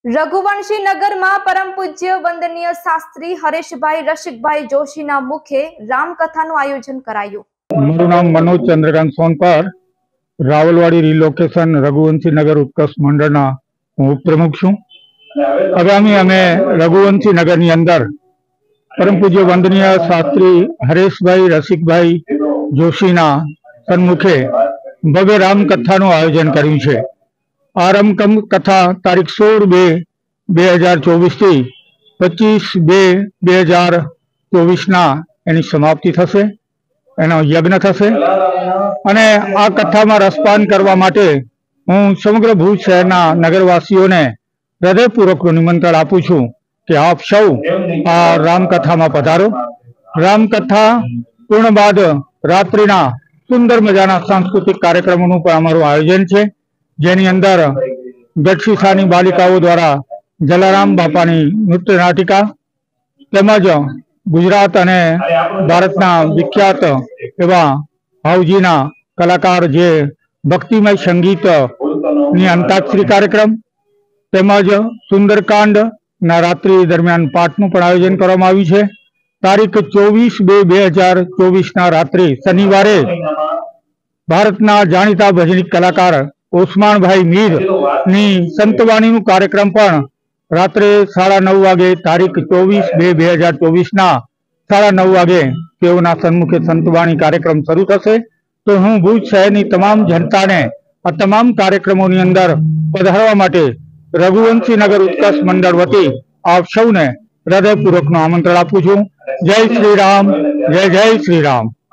રઘુવંશી નગરમાં પરમ પૂજ્ય વંદનીય શાસ્ત્રી હરેશભાઈ રસિકભાઈ જોશીના મુખે રામકથાનું આયોજન કરાયું। મારું નામ મનોજ ચંદ્રકાંત સોનપાર, રાવલવાડી રિલોકેશન રઘુવંશી નગર ઉત્કર્ષ મંડળના હું ઉપપ્રમુખ છું। આગામી અમે રઘુવંશી નગરની અંદર પરમ પૂજ્ય વંદનીય શાસ્ત્રી હરેશભાઈ રસિકભાઈ જોશીના સન્મુખે ભવ્ય રામકથાનું આયોજન કર્યું છે। આ રામકથા તારીખ 16/2/2024 થી 25/2/2024 એની સમાપ્તિ થશે, એનો યજ્ઞ થશે। અને આ કથામાં રસપાન કરવા માટે હું સમગ્ર ભુજ શહેરના નગરવાસીઓને હૃદયપૂર્વકનું નિમંત્રણ આપું છું કે આપ સૌ આ રામકથામાં પધારો। રામકથા પૂર્ણ બાદ રાત્રિના સુંદર મજાના સાંસ્કૃતિક કાર્યક્રમોનું પણ અમારું આયોજન છે, જેની અંદર ગઢશીશાની બાલિકાઓ દ્વારા જલારામ બાપાની નૃત્ય નાટિકા તેમજ ગુજરાત અને ભારતના વિખ્યાત એવા ભાવજીના કલાકાર જે ભક્તિમય સંગીતની અંતાક્ષરી કાર્યક્રમ તેમજ સુંદરકાંડના રાત્રિ દરમિયાન પાઠનું પણ આયોજન કરવામાં આવ્યું છે। તારીખ 24/2/2024 રાત્રે શનિવારે ભારતના જાણીતા ભજનીક કલાકાર ઓસમાણભાઈ મીર ની સંતવાણીનું કાર્યક્રમ પણ રાત્રે 9:30 વાગે તારીખ 24/2/2024 9:30 વાગે તેઓના સન્મુખે સંતવાણી કાર્યક્રમ શરૂ થશે। તો હું ભુજ શહેરની તમામ જનતાને આ તમામ કાર્યક્રમોની અંદર પધારવા માટે રઘુવંશી નગર ઉત્કર્ષ મંડળ વતી આપ સૌને હૃદયપૂર્વકનું આમંત્રણ આપું છું। જય શ્રી રામ, જય જય શ્રી રામ।